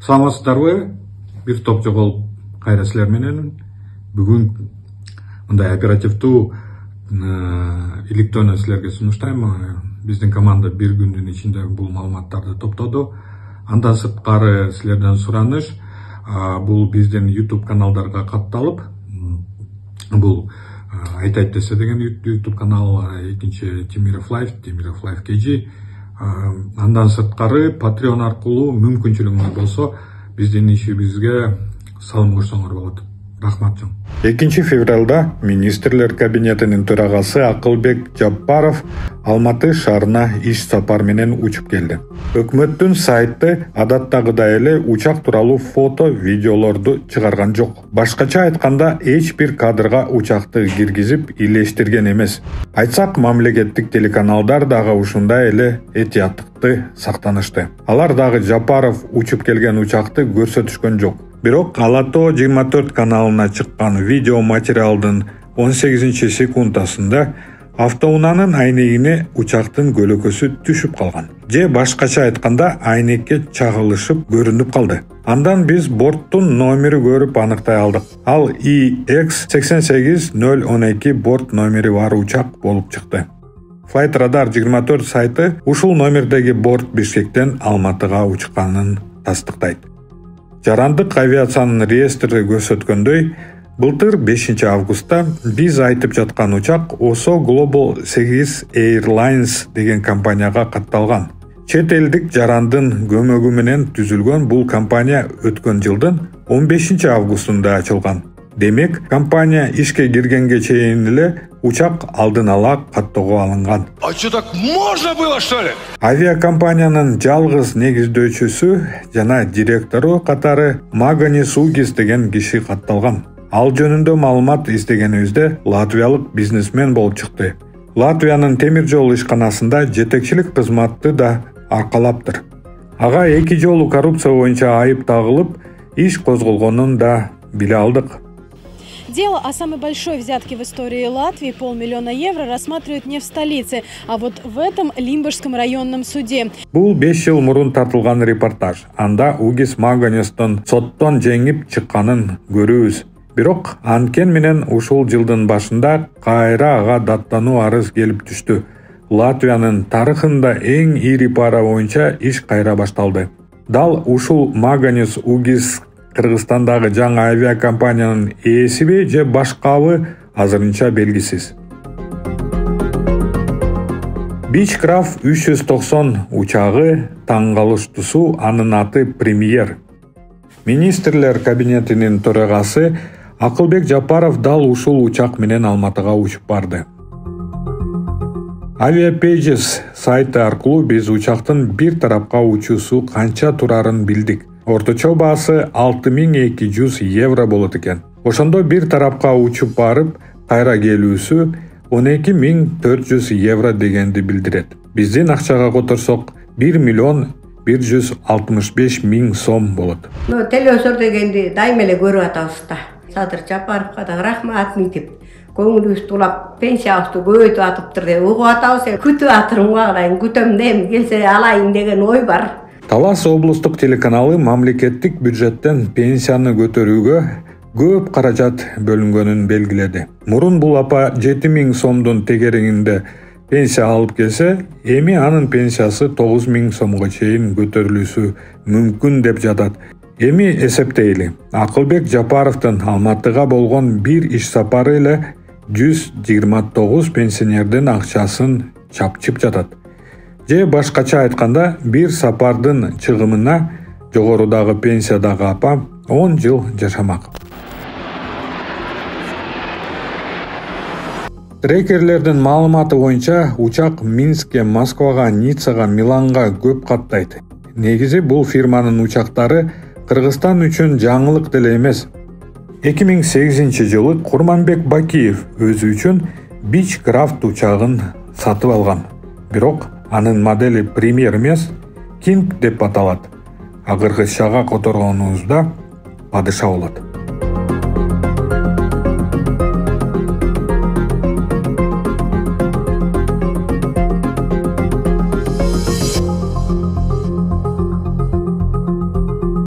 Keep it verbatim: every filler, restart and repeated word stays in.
Саламатсыздарбы? Бир топ жоголуп кайра силер менен бүгүн мындай оперативдүү иликтөөнү силерге сунуштайм. Биздин команда бир күндүн ичинде бул маалыматтарды топтоду. Андан сырткары силерден сураныш бул биздин YouTube каналдарга катталып, бул айтайт десе деген YouTube канал, экинчи Темиров Лайф, Темиров Лайф кей. Андан сырткары Patreon аркылуу мүмкүнчүлүгүңөр болсо биздин ишибизге салым кошсоңор болот. Рахмат чоң. экинчи февралда министрлер кабинетинин төрагасы Акылбек Жапаров Алматы шаарына иш сапар менен учуп келди. Өкмөттүн сайты адаттагыдай эле учак тууралуу фото, видеолорду чыгарган жок. Башкача айтканда, эч бир кадрга учакты киргизип илештирген эмес. Айтсак, мамлекеттик телеканалдар дагы ушундай эле этияттыкты сактанышты. Алар дагы Жапаров учуп келген учакты көрсөтүшкөн жок. Бирок Алато жыйырма төрт каналына чыккан видео материалдын он сегизинчи секундасында автоунаанын айнегине учактын көлөкөсү түшүп калган. Же башкача айтканда, айнекке чагылышып көрүнүп калды. Андан биз борттун номери көрүп аныктай алдык. Ал И Икс сексен сегиз ноль он эки борт номери бар учак болуп чыкты. Flight Radar жыйырма төрт сайты ушул номердеги борт Бишкектен Алматыга учканын тастыктайт. Жарандык авиациянын реестри көрсөткөндөй, былтыр бешинчи августта биз айтып жаткан учак Oso Global сегиз Airlines деген компанияга катталган. Чет элдик жарандын көмөгү менен түзүлгөн бул компания өткөн жылдын он бешинчи августунда ачылган. Демек, компания ишке киргенге чейин эле учак алдын ала каттоого алынган. А что, так можно было, что ли? Авиакомпаниянын жалгыз негиздөөчүсү жана директору катары Маганис Угис деген киши катталган. Ал жөнүндө маалымат издегенибизде латвиялык бизнесмен болуп чыкты. Латвиянын темир жол ишканасында жетекчилик кызматты да аркалаптыр. Ага эки жолу коррупция боюнча айып тагылып, иш козголгонун да биле алдык. Дело о самой большой взятке в истории Латвии, полмиллиона евро, рассматривают не в столице, а вот в этом Лимбургском районном суде. Бул беш жыл мурун тартылган репортаж. Анда Угис Маганистон соттон жеңип чыкканын көрүүбүз. Бирок анткени менен ушул жылдын башында кайра ага даттануу арыз келип түштү. Латвиянын тарыхында эң ири пара боюнча иш кайра башталды. Дал ушул Маганис Угис Кыргызстандагы жаңы авиакомпаниянын ээсиби же башкабы азырынча белгисиз. Beechcraft үч жүз токсон учагы таң калыштуусу анын аты Премьер. Министрлер кабинетинин төрагасы Акылбек Жапаров дал ушул учак менен Алматыга учуп барды. Aviapages сайты аркылуу биз учактын бир тарапка учуусу канча турарын билдик. Орточо баасы алты миң эки жүз евро болот экен. Ошондо бир тарапка учуп барып, кайра келүүсү он эки миң төрт жүз евро дегенди билдирет. Биздин акчага которсок бир миллион бир жүз алтымыш беш миң сом болот. Ну, телевизор дегенди дайыма эле көрүп атабыз да. Садыр Жапаровго да рахмат миңдип, көңүлүбүз тулап, пенсиябызды көбөйтүп атыптыр деп угуп атабыз. Күтүп атырмга калайын, күтөм дейм, келсе алайын деген ой бар. Талас облустук телеканалы мамлекеттик бюджеттен пенсияны көтөрүүгө көп каражат бөлүнгөнүн белгиледи. Мурун бул апа жети миң сомдун тегериңинде пенсия алып келсе, эми анын пенсиясы тогуз миң сомго чейин көтөрүлүшү мүмкүн деп жатат. Эми эсептейли, Акылбек Жапаровдун Алматыга болгон бир иш сапары эле жүз жыйырма тогуз пенсионердин акчасын чапчып жатат. Же башкача айтканда, бир сапардын чыгымына жогорудагы пенсиядагы апа он жыл жашамак. Трекерлердин маалыматы боюнча учак Минскке, Москвага, Ниццага, Миланга көп каттайт. Негизи бул фирманын учактары Кыргызстан үчүн жаңылык деле эмес. эки миң сегизинчи жылы Курманбек Бакиев өзү үчүн Beechcraft учагын сатып алган. Бирок анын модели Премьер эмес, King деп аталат. А кыргызчага которгонубузда падыша болот.